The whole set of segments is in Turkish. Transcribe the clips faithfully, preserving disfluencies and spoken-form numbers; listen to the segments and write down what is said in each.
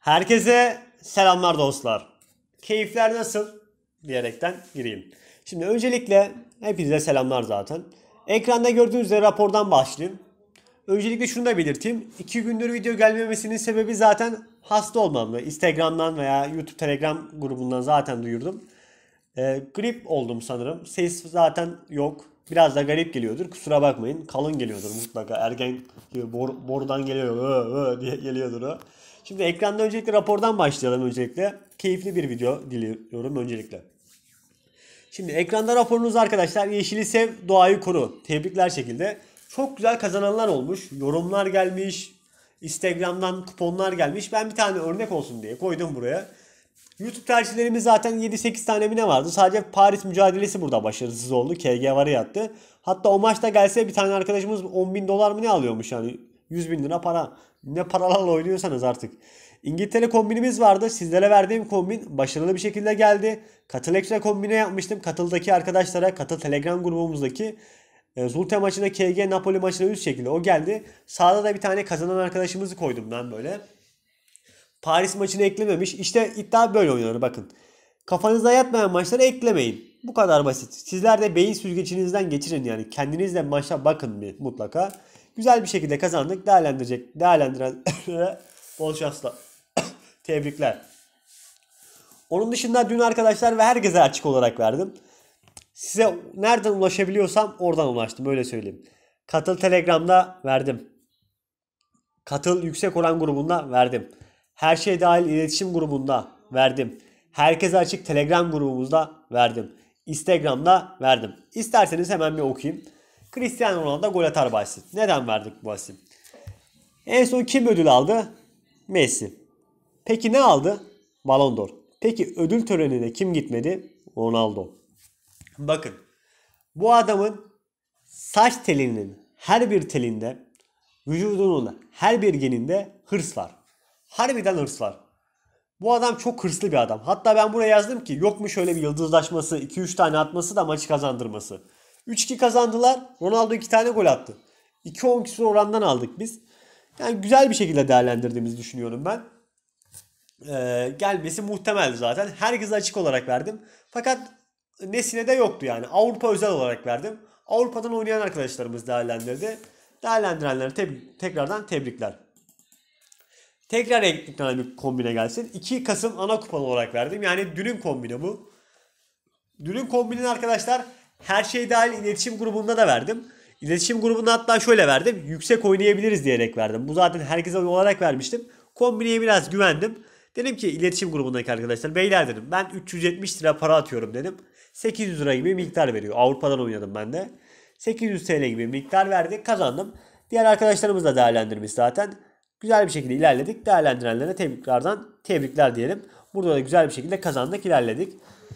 Herkese selamlar dostlar. Keyifler nasıl? Diyerekten gireyim. Şimdi öncelikle hepinize selamlar zaten. Ekranda gördüğünüz üzere rapordan başlayayım. Öncelikle şunu da belirteyim. iki gündür video gelmemesinin sebebi zaten hasta olmamdı. Instagram'dan veya YouTube Telegram grubundan zaten duyurdum. Ee, grip oldum sanırım. Ses zaten yok. Biraz da garip geliyordur. Kusura bakmayın. Kalın geliyordur mutlaka. Ergen gibi bor, borudan geliyor. Ö, ö diye geliyordur o. Şimdi ekranda öncelikle rapordan başlayalım öncelikle. Keyifli bir video diliyorum öncelikle. Şimdi ekranda raporunuz arkadaşlar. Yeşili sev, doğayı koru. Tebrikler şekilde. Çok güzel kazananlar olmuş. Yorumlar gelmiş. Instagram'dan kuponlar gelmiş. Ben bir tane örnek olsun diye koydum buraya. YouTube tercihlerimiz zaten yedi sekiz tane mi ne vardı? Sadece Paris mücadelesi burada başarısız oldu. K G varı yattı. Hatta o maçta gelse bir tane arkadaşımız on bin dolar mı ne alıyormuş yani. yüz bin lira para. Ne paralarla oynuyorsanız artık. İngiltere kombinimiz vardı. Sizlere verdiğim kombin başarılı bir şekilde geldi. Katıl Extra kombine yapmıştım. Katıl'daki arkadaşlara, Katıl Telegram grubumuzdaki e, Zulte maçına, K G Napoli maçına üst şekilde o geldi. Sağda da bir tane kazanan arkadaşımızı koydum ben böyle. Paris maçını eklememiş. İşte iddia böyle oynuyor bakın. Kafanızda yatmayan maçları eklemeyin. Bu kadar basit. Sizler de beyin süzgecinizden geçirin yani. Kendinizle maça bakın bir mutlaka. Güzel bir şekilde kazandık. Değerlendirecek, değerlendirenlere bol şanslar. Tebrikler. Onun dışında dün arkadaşlar ve herkese açık olarak verdim. Size nereden ulaşabiliyorsam oradan ulaştım öyle söyleyeyim. Katıl Telegram'da verdim. Katıl Yüksek Oran grubunda verdim. Her şey dahil iletişim grubunda verdim. Herkese açık Telegram grubumuzda verdim. Instagram'da verdim. İsterseniz hemen bir okuyayım. Cristiano Ronaldo gol atar bahsi. Neden verdik bu bahsi? En son kim ödül aldı? Messi. Peki ne aldı? Ballon d'Or. Peki ödül törenine kim gitmedi? Ronaldo. Bakın. Bu adamın saç telinin her bir telinde, vücudunun her bir geninde hırs var. Harbiden hırs var. Bu adam çok hırslı bir adam. Hatta ben buraya yazdım ki yok mu şöyle bir yıldızlaşması, iki üç tane atması da maçı kazandırması. üç iki kazandılar. Ronaldo iki tane gol attı. iki on küsur orandan aldık biz. Yani güzel bir şekilde değerlendirdiğimizi düşünüyorum ben. Ee, gelmesi muhtemeldi zaten. Herkese açık olarak verdim. Fakat nesine de yoktu yani. Avrupa özel olarak verdim. Avrupa'dan oynayan arkadaşlarımız değerlendirdi. Değerlendirenlere teb- tekrardan tebrikler. Tekrar eklenen bir kombine gelsin. iki Kasım ana kupon olarak verdim. Yani dünün kombine bu. Dünün kombinini arkadaşlar her şey dahil iletişim grubunda da verdim. İletişim grubunda hatta şöyle verdim. Yüksek oynayabiliriz diyerek verdim. Bu zaten herkese olarak vermiştim. Kombineye biraz güvendim. Dedim ki iletişim grubundaki arkadaşlar beyler dedim. Ben üç yüz yetmiş lira para atıyorum dedim. sekiz yüz lira gibi miktar veriyor. Avrupa'dan oynadım ben de. sekiz yüz T L gibi miktar verdi. Kazandım. Diğer arkadaşlarımız da değerlendirmiş zaten. Güzel bir şekilde ilerledik. Değerlendirenlere tebriklerden tebrikler diyelim. Burada da güzel bir şekilde kazandık, ilerledik.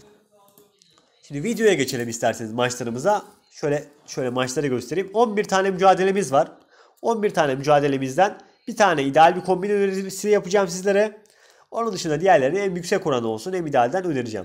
Şimdi videoya geçelim isterseniz maçlarımıza. Şöyle şöyle maçları göstereyim. on bir tane mücadelemiz var. on bir tane mücadelemizden bir tane ideal bir kombin önerisi yapacağım sizlere. Onun dışında diğerleri hem yüksek oranı olsun hem idealden önereceğim.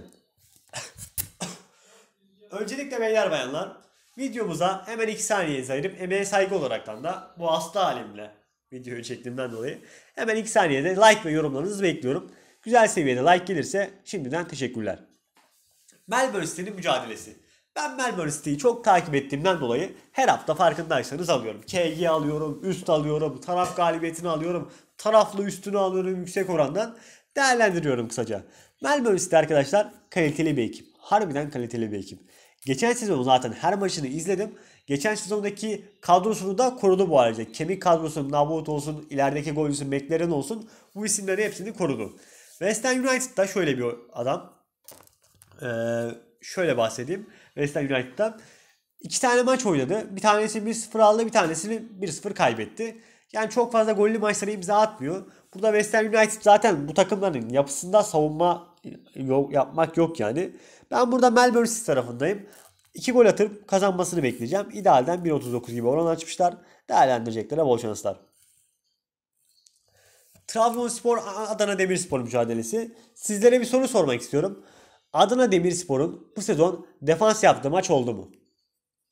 Öncelikle beyler bayanlar videomuza hemen iki saniye ayırıp emeğe saygı olaraktan da bu hasta halimle videoyu çektiğimden dolayı hemen iki saniyede like ve yorumlarınızı bekliyorum. Güzel seviyede like gelirse şimdiden teşekkürler. Melbourne City'nin mücadelesi. Ben Melbourne City'yi çok takip ettiğimden dolayı her hafta farkındaysanız alıyorum. K G alıyorum, üst alıyorum, taraf galibiyetini alıyorum, taraflı üstünü alıyorum yüksek orandan. Değerlendiriyorum kısaca. Melbourne City arkadaşlar kaliteli bir ekip. Harbiden kaliteli bir ekip. Geçen sezon zaten her maçını izledim. Geçen sezondaki kadrosunu da korudu bu ayrıca. Kemik kadrosu, Nabot olsun, ilerideki golcüsü McLaren olsun. Bu isimleri hepsini korudu. West Ham United'da şöyle bir adam. Ee, şöyle bahsedeyim. West Ham United'dan. İki tane maç oynadı. Bir tanesini bir sıfır aldı, bir tanesini bir sıfır kaybetti. Yani çok fazla gollü maçlara imza atmıyor. Burada West Ham United zaten bu takımların yapısında savunma yok, yapmak yok yani. Ben burada Melbourne City tarafındayım. iki gol atıp kazanmasını bekleyeceğim. İdealden bir otuz dokuz gibi oran açmışlar. Değerlendireceklere bol şanslar. Trabzonspor Adana Demirspor mücadelesi. Sizlere bir soru sormak istiyorum. Adana Demirspor'un bu sezon defans yaptığı maç oldu mu?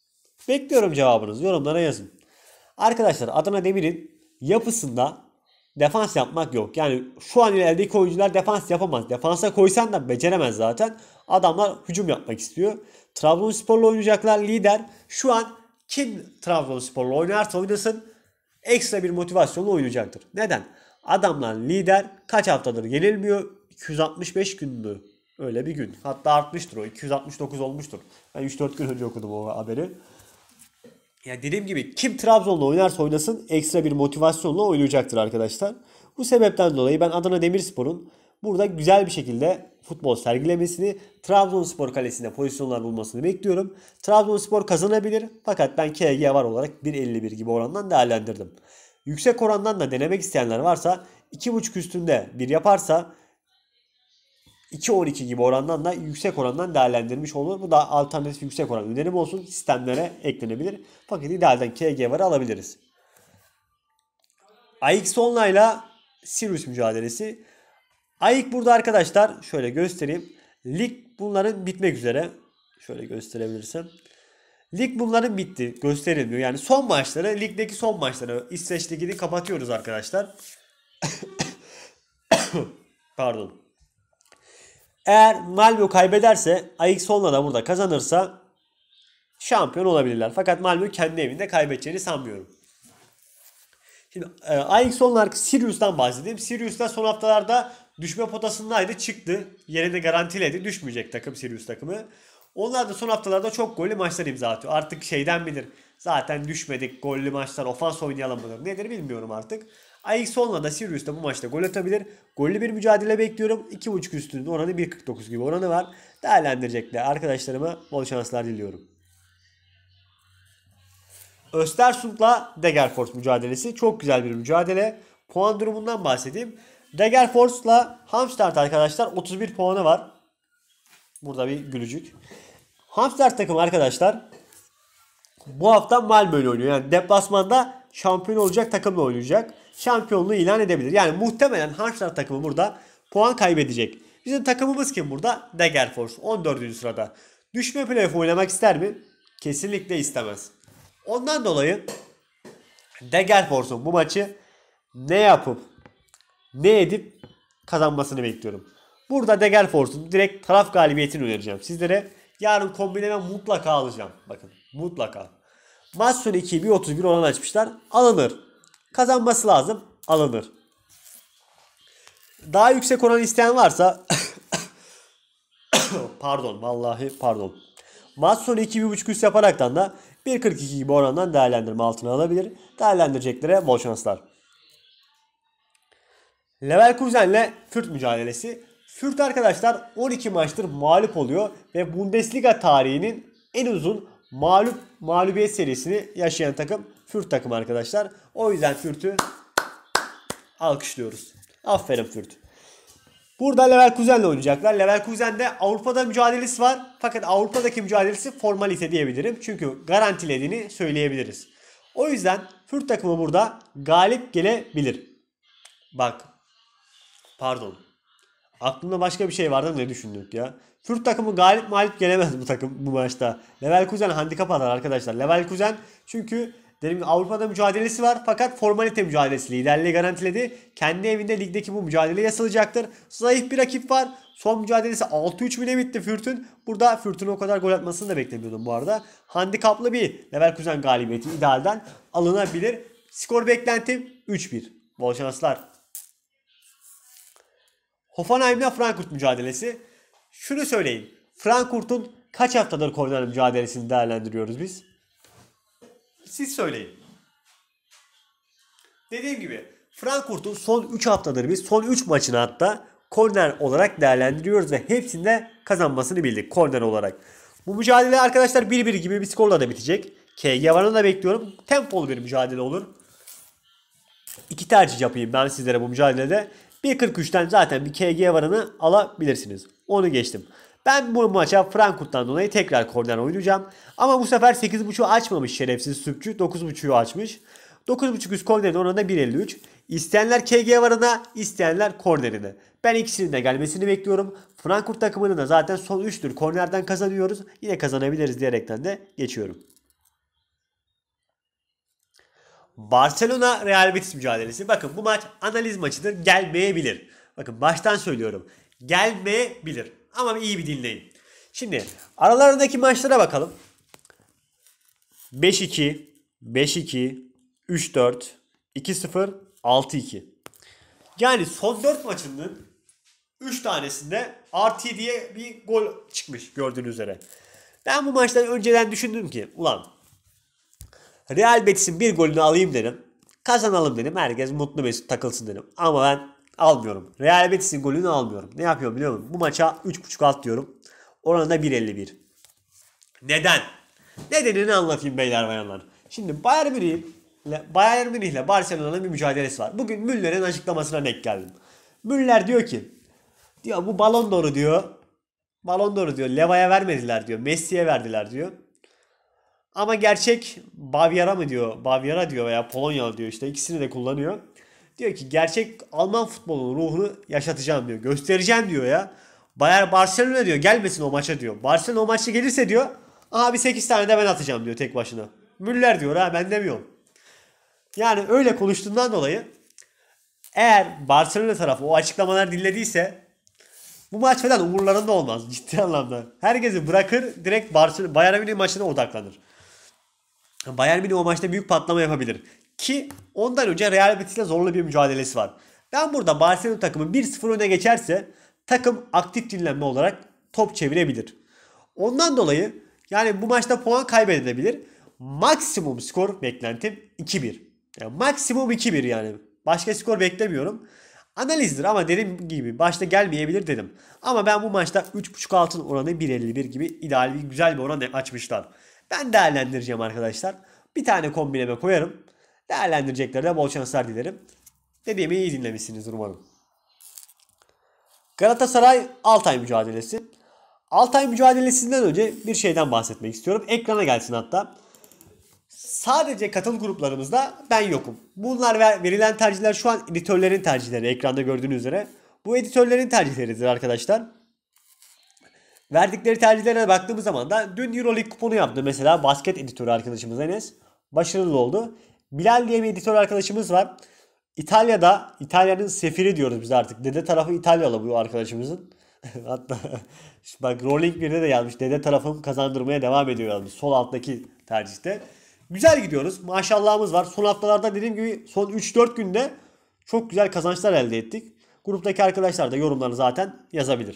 Bekliyorum cevabınızı. Yorumlara yazın. Arkadaşlar Adana Demir'in yapısında defans yapmak yok. Yani şu an eldeki oyuncular defans yapamaz. Defansa koysan da beceremez zaten. Adamlar hücum yapmak istiyor. Trabzonspor'la oynayacaklar, lider. Şu an kim Trabzonspor'la oynarsa oynasın ekstra bir motivasyonla oynayacaktır. Neden? Adamlar lider, kaç haftadır yenilmiyor? iki yüz altmış beş gün mü? Öyle bir gün. Hatta artmıştır o. iki yüz altmış dokuz olmuştur. Ben üç dört gün önce okudum o haberi. Ya dediğim gibi kim Trabzon'la oynarsa oynasın ekstra bir motivasyonla oynayacaktır arkadaşlar. Bu sebepten dolayı ben Adana Demirspor'un burada güzel bir şekilde futbol sergilemesini, Trabzonspor kalesinde pozisyonlar bulmasını bekliyorum. Trabzonspor kazanabilir fakat ben K G var olarak bir elli bir gibi orandan değerlendirdim. Yüksek orandan da denemek isteyenler varsa iki buçuk üstünde bir yaparsa iki on iki gibi orandan da yüksek orandan değerlendirmiş olur. Bu da alternatif yüksek oran önerim olsun. Sistemlere eklenebilir. Fakat idealden K G varı alabiliriz. A X Online ile Sirius mücadelesi. A X burada arkadaşlar şöyle göstereyim. Lig bunların bitmek üzere. Şöyle gösterebilirsem. Lig bunların bitti. Gösterilmiyor. Yani son maçları, ligdeki son maçları İsveç Ligi'ni kapatıyoruz arkadaşlar. Pardon. Eğer Malmö kaybederse A X Solna da burada kazanırsa şampiyon olabilirler. Fakat Malmö kendi evinde kaybedeceğini sanmıyorum. Şimdi e, A X Solna Sirius'tan bahsedeyim. Sirius da son haftalarda düşme potasındaydı, çıktı. Yerini garantiledi. Düşmeyecek takım Sirius takımı. Onlar da son haftalarda çok gollü maçlar imza atıyor. Artık şeyden bilir. Zaten düşmedik, gollü maçlar, ofans oynayalım mıdır? Nedir bilmiyorum artık. A X Solna da Sirius da bu maçta gol atabilir. Gollü bir mücadele bekliyorum. iki buçuk üstünün oranı bir kırk dokuz gibi oranı var. Değerlendirecekler. Arkadaşlarıma bol şanslar diliyorum. Östersund'la Degerfors mücadelesi. Çok güzel bir mücadele. Puan durumundan bahsedeyim. Degerfors'la Hamstart arkadaşlar otuz bir puanı var. Burada bir gülücük. Hamstart takımı arkadaşlar bu hafta Malmö ile oynuyor. Yani deplasmanda şampiyon olacak takımla oynayacak. Şampiyonluğu ilan edebilir. Yani muhtemelen Hamstart takımı burada puan kaybedecek. Bizim takımımız kim burada? Degerfors on dördüncü sırada. Düşme playoff oynamak ister mi? Kesinlikle istemez. Ondan dolayı Degerfors'un bu maçı ne yapıp ne edip kazanmasını bekliyorum. Burada Degerfors'un direkt taraf galibiyetini önereceğim sizlere. Yarın kombineme mutlaka alacağım. Bakın mutlaka. Maç sonu ikiyi bir otuz bir oran açmışlar. Alınır. Kazanması lazım. Alınır. Daha yüksek oran isteyen varsa pardon vallahi pardon. Maç sonu iki bir buçuk üst yaparaktan da bir kırk iki gibi orandan değerlendirme altına alabilir. Değerlendireceklere bol şanslar. Leverkusen'le Fürth mücadelesi. Fürth arkadaşlar on iki maçtır mağlup oluyor ve Bundesliga tarihinin en uzun mağlup mağlubiyet serisini yaşayan takım Fürth takımı arkadaşlar. O yüzden Fürth'ü alkışlıyoruz. Aferin Fürth. Burada Leverkusen'le oynayacaklar. Leverkusen'de Avrupa'da mücadelesi var. Fakat Avrupa'daki mücadelesi formalite diyebilirim. Çünkü garantilediğini söyleyebiliriz. O yüzden Fürth takımı burada galip gelebilir. Bak. Pardon. Aklımda başka bir şey vardı, ne düşündük ya. Fürth takımı galip mağlup gelemez bu takım bu maçta. Leverkusen handikap atar arkadaşlar. Leverkusen çünkü dediğim gibi Avrupa'da mücadelesi var fakat formalite mücadelesi liderliği garantiledi. Kendi evinde ligdeki bu mücadeleye asılacaktır. Zayıf bir rakip var. Son mücadelesi altı üç bile bitti Fürth'ün. Burada Fürth'ün o kadar gol atmasını da beklemiyordum bu arada. Handikaplı bir Leverkusen galibiyeti idealden alınabilir. Skor beklentim üç bir. Bol şanslar. Hoffenheim'le Frankfurt mücadelesi. Şunu söyleyin. Frankfurt'un kaç haftadır korner mücadelesini değerlendiriyoruz biz? Siz söyleyin. Dediğim gibi Frankfurt'un son üç haftadır biz son üç maçını hatta korner olarak değerlendiriyoruz ve hepsinde kazanmasını bildik korner olarak. Bu mücadele arkadaşlar bir bir gibi bir skorla da bitecek. K G varını da bekliyorum. Tempolu bir mücadele olur. İki tercih yapayım ben sizlere bu mücadelede. bir kırk üçten zaten bir K G varını alabilirsiniz. Onu geçtim. Ben bu maça Frankfurt'tan dolayı tekrar korner oynayacağım. Ama bu sefer sekiz buçuğu açmamış şerefsiz Süpçü. dokuz buçuğu açmış. dokuz buçuk üst kornerin oranında bir elli üç. İsteyenler K G varına, isteyenler kornerine. Ben ikisinin de gelmesini bekliyorum. Frankfurt takımını da zaten son üçtür kornerden kazanıyoruz. Yine kazanabiliriz diyerekten de geçiyorum. Barcelona Real Betis mücadelesi. Bakın bu maç analiz maçıdır. Gelmeyebilir. Bakın baştan söylüyorum. Gelmeyebilir. Ama iyi bir dinleyin. Şimdi aralarındaki maçlara bakalım. beş iki, beş iki, üç dört, iki sıfır, altı iki. Yani son dört maçının üç tanesinde artı diye bir gol çıkmış gördüğünüz üzere. Ben bu maçtan önceden düşündüm ki ulan Real Betis'in bir golünü alayım dedim. Kazanalım dedim. Herkes mutlu mesut takılsın dedim. Ama ben almıyorum. Real Betis'in golünü almıyorum. Ne yapıyorum biliyor musun? Bu maça üç buçuk alt diyorum. Oranı da bir elli bir. Neden? Nedenini anlatayım beyler bayanlar. Şimdi Bayern Münih ile Bayern Münih ile Barcelona'nın bir mücadelesi var. Bugün Müller'in açıklamasına denk geldim. Müller diyor ki diyor bu Ballon d'Or'u diyor. Ballon d'Or'u diyor Leva'ya vermediler diyor. Messi'ye verdiler diyor. Ama gerçek Bavyera mı diyor? Bavyera diyor veya Polonya diyor işte ikisini de kullanıyor. Diyor ki gerçek Alman futbolunun ruhunu yaşatacağım diyor. Göstereceğim diyor ya. Bayern Barcelona diyor gelmesin o maça diyor. Barcelona o maça gelirse diyor abi sekiz tane de ben atacağım diyor tek başına. Müller diyor ha ben demiyorum. Yani öyle konuştuğundan dolayı eğer Barcelona tarafı o açıklamalar dinlediyse bu maç falan umurlarında olmaz ciddi anlamda. Herkesi bırakır direkt Barcelona Bayern Münih maçına odaklanır. Bayern Münih o maçta büyük patlama yapabilir. Ki ondan önce Real Betis'le zorlu bir mücadelesi var. Ben burada Barcelona takımı bir sıfır öne geçerse takım aktif dinlenme olarak top çevirebilir. Ondan dolayı yani bu maçta puan kaybedebilir. Maksimum skor beklentim iki bir. Yani maksimum iki bir yani. Başka skor beklemiyorum. Analizdir ama dediğim gibi başta gelmeyebilir dedim. Ama ben bu maçta üç buçuk altın oranı bir elli bir gibi ideal bir güzel bir oran açmışlar. Ben değerlendireceğim arkadaşlar. Bir tane kombineme koyarım. Değerlendireceklerine bol şanslar dilerim. Dediğimi iyi dinlemişsinizdir umarım. Galatasaray Altay mücadelesi. Altay mücadelesinden önce bir şeyden bahsetmek istiyorum. Ekrana gelsin hatta. Sadece katıl gruplarımızda ben yokum. Bunlar verilen tercihler şu an editörlerin tercihleri. Ekranda gördüğünüz üzere. Bu editörlerin tercihleridir arkadaşlar. Verdikleri tercihlere baktığımız zaman da dün Euroleague kuponu yaptı mesela basket editörü arkadaşımız Enes. Başarılı oldu. Bilal diye bir editör arkadaşımız var. İtalya'da, İtalya'nın sefiri diyoruz biz artık. Dede tarafı İtalyalı bu arkadaşımızın. Hatta bak Rolling birde de yazmış. Dede tarafım kazandırmaya devam ediyor yazmış. Sol alttaki tercihte. Güzel gidiyoruz. Maşallahımız var. Son haftalarda dediğim gibi son üç dört günde çok güzel kazançlar elde ettik. Gruptaki arkadaşlar da yorumlarını zaten yazabilir.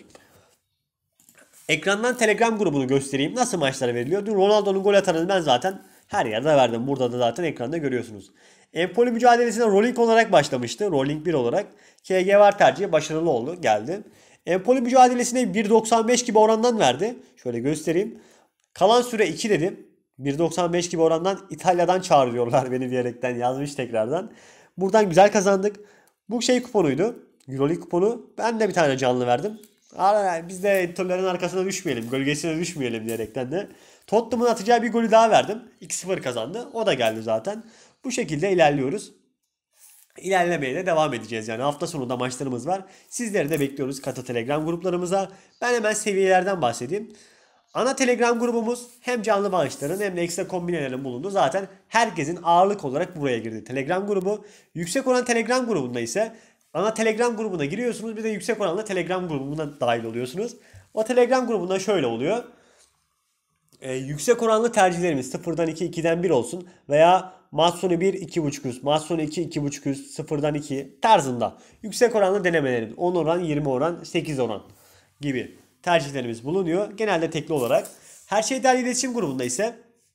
Ekrandan Telegram grubunu göstereyim. Nasıl maçlar veriliyor? Dün Ronaldo'nun gol atanını ben zaten her yerde verdim. Burada da zaten ekranda görüyorsunuz. Empoli mücadelesine Rolling olarak başlamıştı. Rolling bir olarak. K G var tercihi başarılı oldu. Geldi. Empoli mücadelesine bir doksan beş gibi orandan verdi. Şöyle göstereyim. Kalan süre iki dedim. bir doksan beş gibi orandan İtalya'dan çağırıyorlar beni diyerekten yazmış tekrardan. Buradan güzel kazandık. Bu şey kuponuydu. Euroleague kuponu. Ben de bir tane canlı verdim. Biz de editörlerin arkasına düşmeyelim, gölgesine düşmeyelim diyerekten de Tottenham'ın atacağı bir golü daha verdim. iki sıfır kazandı. O da geldi zaten. Bu şekilde ilerliyoruz. İlerlemeye de devam edeceğiz. Yani hafta sonunda maçlarımız var. Sizleri de bekliyoruz katı Telegram gruplarımıza. Ben hemen seviyelerden bahsedeyim. Ana Telegram grubumuz hem canlı bağışların hem de ekstra kombinelerin bulunduğu zaten herkesin ağırlık olarak buraya girdi. Telegram grubu. Yüksek oran Telegram grubunda ise ana Telegram grubuna giriyorsunuz. Bir de yüksek oranla Telegram grubuna dahil oluyorsunuz. O Telegram grubunda şöyle oluyor. Ee, yüksek oranlı tercihlerimiz sıfırdan iki, ikiden bir olsun. Veya maç sonu bir, iki buçuk üst. Maç sonu iki, iki buçuk üst. sıfırdan iki tarzında. Yüksek oranlı denemelerimiz. on oran, yirmi oran, sekiz oran gibi tercihlerimiz bulunuyor. Genelde tekli olarak. Her şey değerli iletişim grubunda ise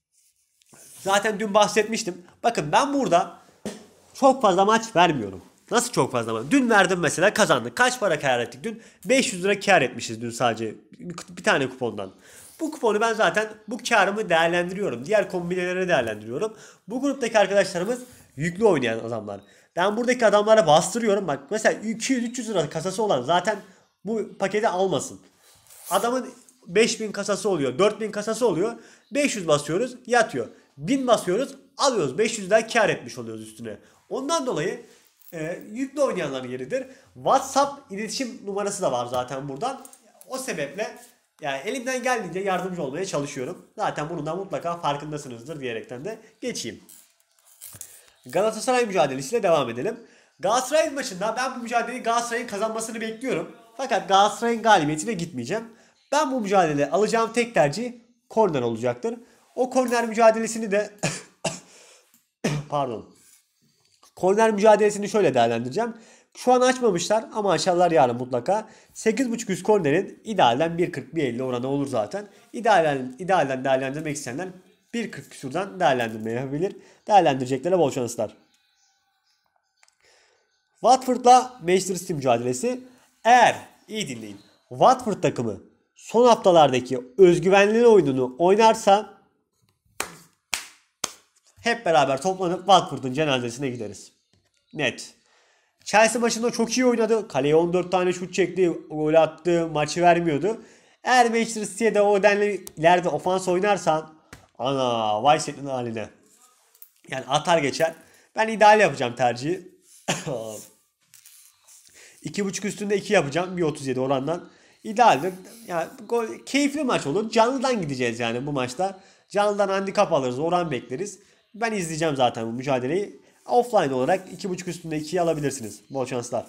zaten dün bahsetmiştim. Bakın ben burada çok fazla maç vermiyorum. Nasıl çok fazla maç? Dün verdim mesela kazandık. Kaç para kâr ettik dün? beş yüz lira kâr etmişiz dün sadece bir tane kupondan. Bu kuponu ben zaten bu karımı değerlendiriyorum. Diğer kombineleri değerlendiriyorum. Bu gruptaki arkadaşlarımız yüklü oynayan adamlar. Ben buradaki adamlara bastırıyorum. Bak mesela iki yüz üç yüz lira kasası olan zaten bu paketi almasın. Adamın beş bin kasası oluyor, dört bin kasası oluyor. beş yüz basıyoruz, yatıyor. bin basıyoruz, alıyoruz. beş yüz lira kar etmiş oluyoruz üstüne. Ondan dolayı e, yüklü oynayanların yeridir. WhatsApp iletişim numarası da var zaten buradan. O sebeple yani elimden geldiğince yardımcı olmaya çalışıyorum. Zaten bunun da mutlaka farkındasınızdır diyerekten de geçeyim. Galatasaray mücadelesiyle devam edelim. Galatasaray maçında ben bu mücadeleyi Galatasaray'ın kazanmasını bekliyorum. Fakat Galatasaray'ın galibiyetine gitmeyeceğim. Ben bu mücadelede alacağım tek tercih korner olacaktır. O korner mücadelesini de pardon. Korner mücadelesini şöyle değerlendireceğim. Şu an açmamışlar ama açarlar yarın mutlaka. sekiz buçuk üst kornerin idealden bir kırk bir elli oranı olur zaten. İdealden, idealden değerlendirmek isteyenler bir kırk küsurdan değerlendirme yapabilir. Değerlendireceklere bol şanslar. Watford'la Manchester City mücadelesi. Eğer iyi dinleyin. Watford takımı son haftalardaki özgüvenli oyununu oynarsa hep beraber toplanıp Watford'un cenazesine gideriz. Net. Chelsea maçında çok iyi oynadı. Kaleye on dört tane şut çekti. Gol attı. Maçı vermiyordu. Eğer Manchester City'de o denli ileride ofans oynarsan ana vay senin haline. Yani atar geçer. Ben ideal yapacağım tercihi. iki buçuk üstünde iki yapacağım. bir otuz yedi orandan. İdealdir. Yani gol, keyifli maç olur. Canlıdan gideceğiz yani bu maçta. Canlıdan handikap alırız. Oran bekleriz. Ben izleyeceğim zaten bu mücadeleyi. Offline olarak iki buçuk üstünde ikiyi alabilirsiniz. Bol şanslar.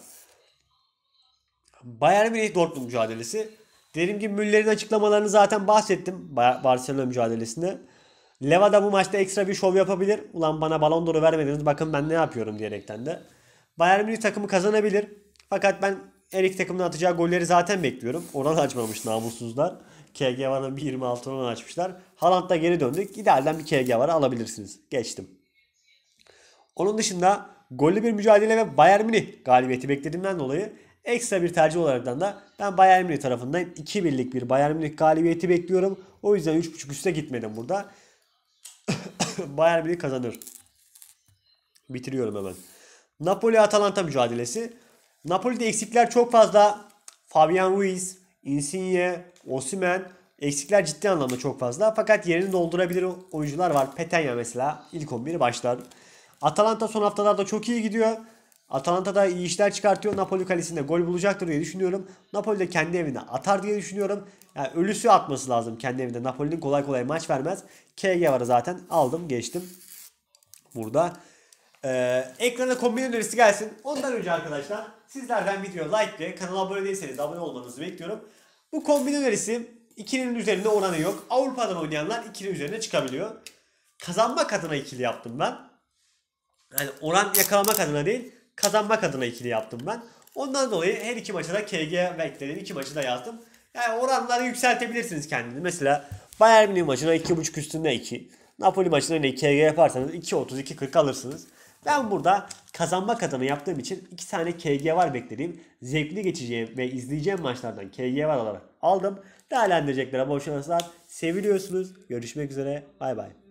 Bayern Münih Dortmund mücadelesi. Dediğim gibi Müller'in açıklamalarını zaten bahsettim. Barcelona mücadelesinde. Leva da bu maçta ekstra bir şov yapabilir. Ulan bana Ballon d'Or'u vermediniz bakın ben ne yapıyorum diyerekten de. Bayern Münih takımı kazanabilir. Fakat ben her iki takımın atacağı golleri zaten bekliyorum. Oran açmamış namussuzlar. K G Var'ın bir yirmi altı oran açmışlar. Haaland'da geri döndük. İdealden bir K G Var'ı alabilirsiniz. Geçtim. Onun dışında gollü bir mücadele ve Bayern Münih galibiyeti beklediğimden dolayı ekstra bir tercih olaraktan da ben Bayern Münih tarafındayım. iki birlik bir Bayern Münih galibiyeti bekliyorum. O yüzden üç buçuk üste gitmedim burada. Bayern Münih kazanır. Bitiriyorum hemen. Napoli-Atalanta mücadelesi. Napoli'de eksikler çok fazla. Fabian Ruiz, Insigne, Osimhen eksikler ciddi anlamda çok fazla. Fakat yerini doldurabilir oyuncular var. Petenya mesela ilk on biri başlar. Atalanta son haftalarda çok iyi gidiyor. Atalanta da iyi işler çıkartıyor. Napoli kalesinde gol bulacaktır diye düşünüyorum. Napoli de kendi evinde atar diye düşünüyorum. Yani ölüsü atması lazım kendi evinde. Napoli'nin kolay kolay maç vermez. K G varı zaten aldım geçtim. Burada. Ee, ekrana kombin önerisi gelsin. Ondan önce arkadaşlar sizlerden video like ve kanala abone değilseniz abone olmanızı bekliyorum. Bu kombin önerisi ikinin üzerinde oranı yok. Avrupa'dan oynayanlar ikinin üzerine çıkabiliyor. Kazanmak adına ikili yaptım ben. Yani oran yakalamak adına değil, kazanmak adına ikili yaptım ben. Ondan dolayı her iki maçta da K G bekledim. iki maçı da yazdım. Yani oranları yükseltebilirsiniz kendiniz. Mesela Bayern Münih maçına iki buçuk üstünde iki. Napoli maçına yine K G yaparsanız iki otuz iki kırk alırsınız. Ben burada kazanmak adına yaptığım için iki tane K G var beklediğim, zevkli geçeceğim ve izleyeceğim maçlardan K G var olarak aldım. Değerlendireceklere bol şanslar. Seviliyorsunuz. Görüşmek üzere. Bay bay.